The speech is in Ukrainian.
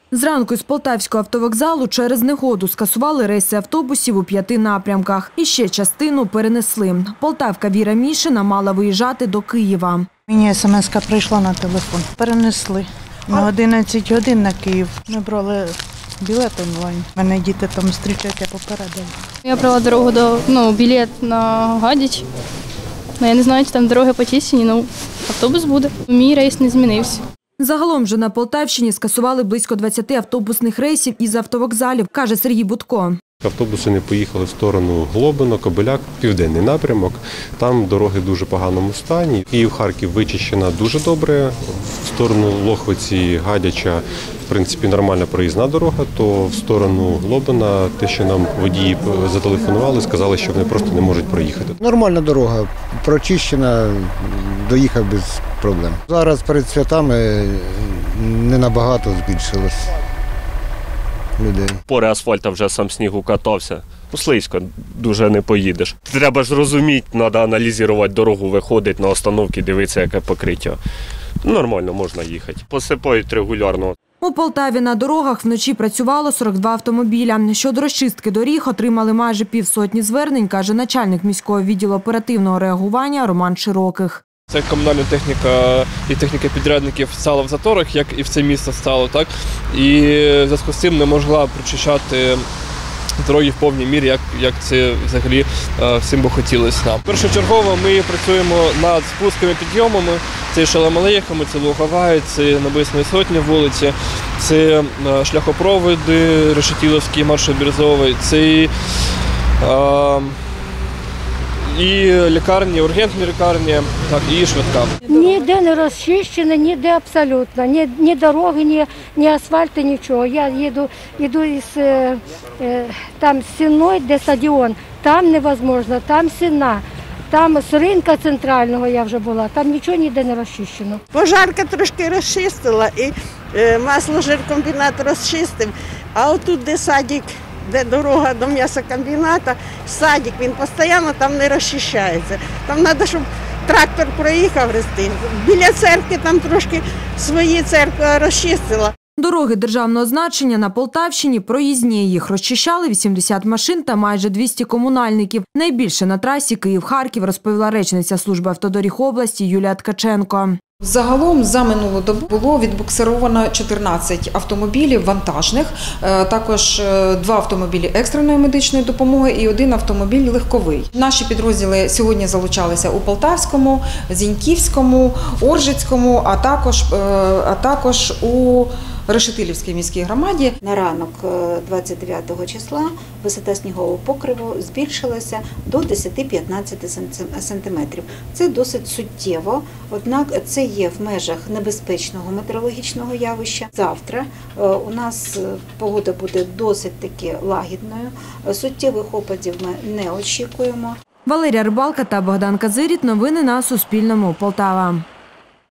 Зранку з Полтавського автовокзалу через негоду скасували рейси автобусів у 5 напрямках. І ще частину перенесли. Полтавка Віра Мішина мала виїжджати до Києва. Мені смс-ка прийшла на телефон. Перенесли на 11 годин на Київ. Ми брали білет онлайн. Мене діти там зустрічать, я попередила. Я брала дорогу білет на Гадяч. Я не знаю, чи там дороги почищені, автобус буде. Мій рейс не змінився. Загалом же на Полтавщині скасували близько 20 автобусних рейсів із автовокзалів, каже Сергій Будко. Автобуси не поїхали в сторону Глобино, Кобиляк, південний напрямок. Там дороги в дуже поганому стані. Київ-Харків вичищена дуже добре. В сторону Лохвиці, Гадяча, в принципі, нормальна проїзна дорога, то в сторону Глобина те, що нам водії зателефонували, сказали, що вони просто не можуть проїхати. Нормальна дорога, прочищена, доїхав без проблем. Зараз перед святами не набагато збільшилось людей. Пори асфальту вже сам снігу катався. Слизько, дуже не поїдеш. Треба ж розуміти, треба аналізувати дорогу, виходити на остановки, дивитися, яке покриття. Нормально, можна їхати. Посипають регулярно. У Полтаві на дорогах вночі працювало 42 автомобіля. Щодо розчистки доріг отримали майже півсотні звернень, каже начальник міського відділу оперативного реагування Роман Широких. Це комунальна техніка і техніка підрядників стала в заторах, як і все місто стало, так? І в зв'язку з цим не могла прочищати дороги в повній мірі, як це взагалі всім би хотілося нам. Першочергово ми працюємо над спусками, підйомами. Це Шаламалеїхами, це Луговая, це Небесної Сотні вулиці, це шляхопроводи Решетилівський, Маршо-Бірзовий, це і лікарні, ургентні лікарні, так, і швидка. Ніде не розчищено, ніде абсолютно. Ні дороги, ні асфальту, нічого. Я їду із там Сінной, де стадіон. Там невозможно, там Сіна. Там з ринку центрального я вже була, там нічого ніде не розчищено. Пожарка трошки розчистила і масло-жиркомбінат розчистив, а отут, де садик, де дорога до м'ясокомбіната, садик, він постійно там не розчищається. Там треба, щоб трактор проїхав грести. Біля церкви там трошки свої церкви розчистила. Дороги державного значення на Полтавщині проїзні. Їх розчищали 80 машин та майже 200 комунальників. Найбільше на трасі Київ-Харків, розповіла речниця служби автодоріг області Юлія Ткаченко. Загалом за минулу добу було відбуксировано 14 автомобілів вантажних, також 2 автомобілі екстреної медичної допомоги і 1 автомобіль легковий. Наші підрозділи сьогодні залучалися у Полтавському, Зіньківському, Оржицькому, а також у Решетилівській міській громаді. На ранок 29 числа висота снігового покриву збільшилася до 10-15 сантиметрів. Це досить суттєво, однак це є в межах небезпечного метеорологічного явища. Завтра у нас погода буде досить таки лагідною, суттєвих опадів ми не очікуємо. Валерія Рибалка та Богдан Казиріт. Новини на Суспільному. Полтава.